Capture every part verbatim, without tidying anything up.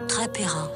Trapera.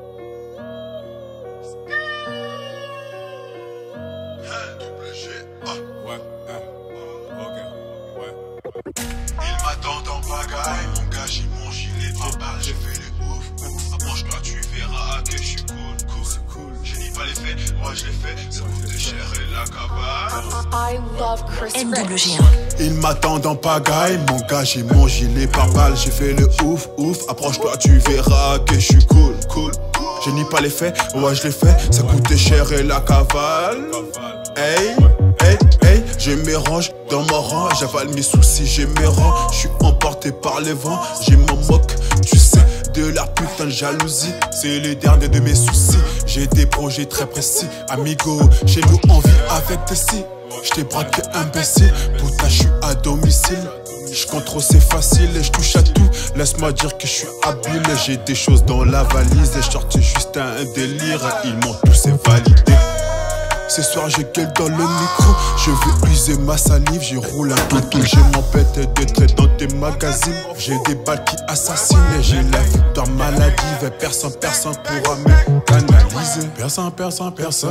Il m'attend en pagaille, mon gars, j'ai mon gilet par balle, j'ai fait le ouf, ouf. Approche-toi, tu verras que je suis cool, cool, cool. Je dis pas les faits, moi je les fais, ça coûte cher et la cavale. I love Chris N W G Rich. un. Il m'attend en pagaille, mon gars, j'ai mon gilet par balle, j'ai fait le ouf, ouf. Approche-toi, tu verras que je suis cool, cool. Je nie pas les faits, ouais je les fais, ça coûte cher et la cavale. Hey, hey, hey, j'ai mes ranges dans mon rang, j'avale mes soucis, j'ai mes rangs. Je suis emporté par les vents, j'ai mon moque, tu sais, de la putain de jalousie. C'est le dernier de mes soucis, j'ai des projets très précis. Amigo, chez nous on vit avec des si. J't'ai braqué imbécile, putain j'suis à domicile. J'contrôle c'est facile et j'touche à tout. Laisse-moi dire que j'suis habile. J'ai des choses dans la valise et j'sortais juste un délire. Ils m'ont tous validé. Ce soir j'ai gueule dans le micro. Je veux user ma salive, j'y roule un tout. J'ai mon pète de trait dans tes magazines. J'ai des balles qui assassinent et j'ai la victoire maladive. Personne, personne pourra me canaliser. Personne, personne, personne.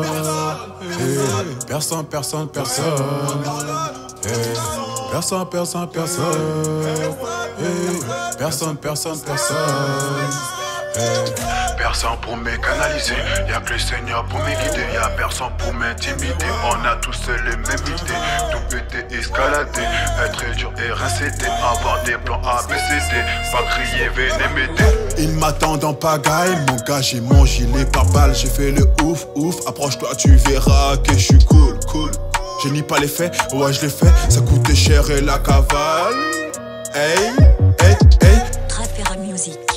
Hey, personne, personne, personne. Hey, personne, personne, personne. Hey, personne, personne, personne. Hey. Personne pour me canaliser, y'a que le Seigneur pour me guider, y'a personne pour m'intimider. On a tous les mêmes idées, tout péter, escalader, être dur et rincéter, avoir des plans A B C D, pas crier, venez m'aider. Ils m'attendent en pagaille, mon gars, j'ai mon gilet par balle, j'ai fait le ouf, ouf. Approche-toi, tu verras que je suis cool, cool. Je nie pas les faits, ouais je les fais, ça coûte cher et la cavale. Hey, hey, hey. Trapera Music.